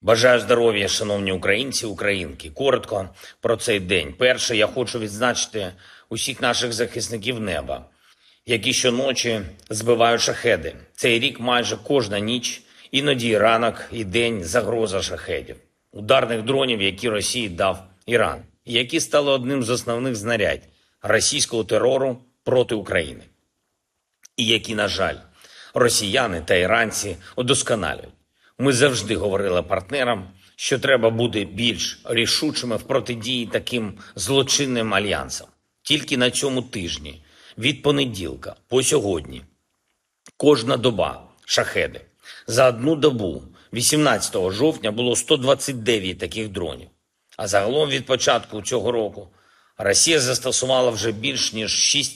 Бажаю здоров'я, шановні українці, українки. Коротко про цей день. Перше, я хочу відзначити усіх наших захисників неба, які щоночі збивають шахеди. Цей рік майже кожна ніч, іноді і ранок, і день – загроза шахедів. Ударних дронів, які Росії дав Іран, і які стали одним з основних знарядь російського терору проти України. І які, на жаль, росіяни та іранці удосконалюють. Ми завжди говорили партнерам, що треба бути більш рішучими в протидії таким злочинним альянсам. Тільки на цьому тижні, від понеділка по сьогодні, кожна доба – шахеди. За одну добу, 18 жовтня, було 129 таких дронів. А загалом від початку цього року Росія застосувала вже більш ніж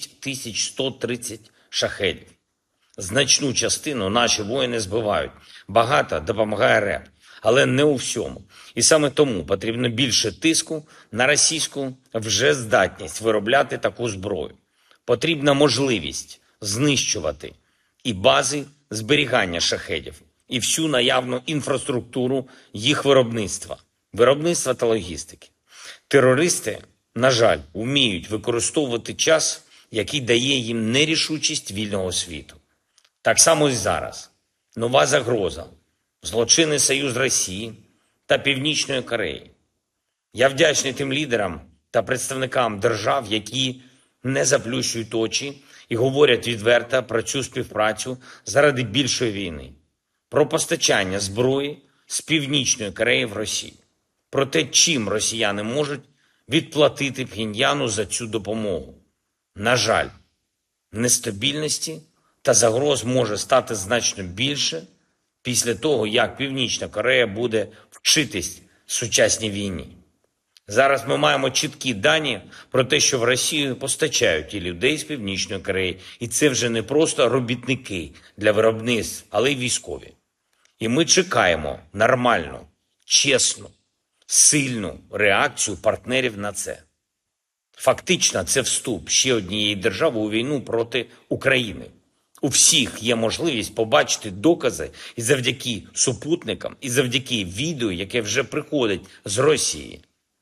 6130 шахедів. Значну частину наші воїни збивають. Багато допомагає РЕБ, але не у всьому. І саме тому потрібно більше тиску на російську вже здатність виробляти таку зброю. Потрібна можливість знищувати і бази зберігання шахедів, і всю наявну інфраструктуру їх виробництва та логістики. Терористи, на жаль, вміють використовувати час, який дає їм нерішучість вільного світу. Так само і зараз. Нова загроза – злочинний союз Росії та Північної Кореї. Я вдячний тим лідерам та представникам держав, які не заплющують очі і говорять відверто про цю співпрацю заради більшої війни. Про постачання зброї з Північної Кореї в Росію. Про те, чим росіяни можуть відплатити Пхеньяну за цю допомогу. На жаль, нестабільності та загроз може стати значно більше після того, як Північна Корея буде вчитись сучасній війні. Зараз ми маємо чіткі дані про те, що в Росію постачають і людей з Північної Кореї. І це вже не просто робітники для виробництв, але й військові. І ми чекаємо нормальну, чесну, сильну реакцію партнерів на це. Фактично, це вступ ще однієї держави у війну проти України. У всіх є можливість побачити докази і завдяки супутникам, і завдяки відео, яке вже приходить з Росії.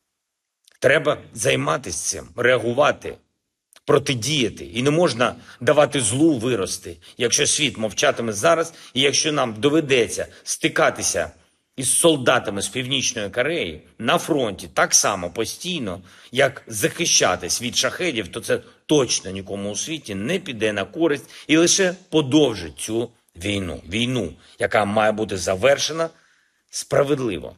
Треба займатися цим, реагувати, протидіяти. І не можна давати злу вирости, якщо світ мовчатиме зараз, і якщо нам доведеться стикатися із солдатами з Північної Кореї на фронті так само постійно, як захищатись від шахедів, то це точно нікому у світі не піде на користь і лише подовжить цю війну. Війну, яка має бути завершена справедливо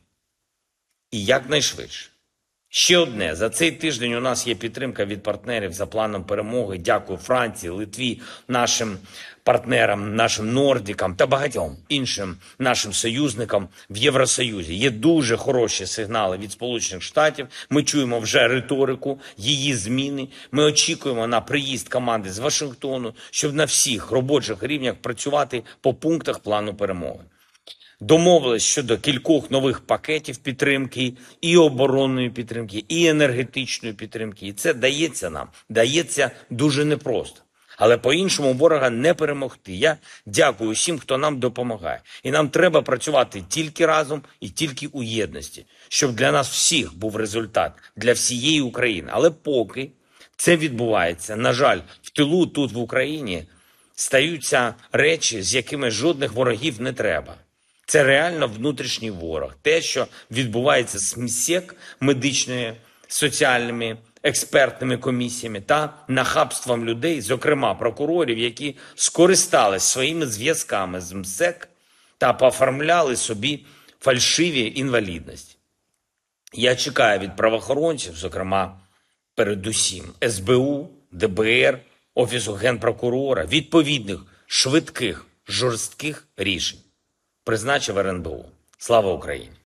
і якнайшвидше. Ще одне. За цей тиждень у нас є підтримка від партнерів за планом перемоги. Дякую Франції, Литві, нашим партнерам, нашим нордикам та багатьом іншим нашим союзникам в Євросоюзі. Є дуже хороші сигнали від Сполучених Штатів. Ми чуємо вже риторику, її зміни. Ми очікуємо на приїзд команди з Вашингтону, щоб на всіх робочих рівнях працювати по пунктах плану перемоги. Домовились щодо кількох нових пакетів підтримки, і оборонної підтримки, і енергетичної підтримки. І це дається дуже непросто. Але по-іншому ворога не перемогти. Я дякую всім, хто нам допомагає. І нам треба працювати тільки разом і тільки у єдності, щоб для нас всіх був результат, для всієї України. Але поки це відбувається, на жаль, в тилу тут в Україні стаються речі, з якими жодних ворогів не треба. Це реально внутрішній ворог. Те, що відбувається з МСЕК, медичними, соціальними, експертними комісіями та нахабством людей, зокрема прокурорів, які скористались своїми зв'язками з МСЕК та пооформляли собі фальшиві інвалідності. Я чекаю від правоохоронців, зокрема, передусім СБУ, ДБР, Офісу Генпрокурора, відповідних, швидких, жорстких рішень. Призначив РНБО. Слава Україні!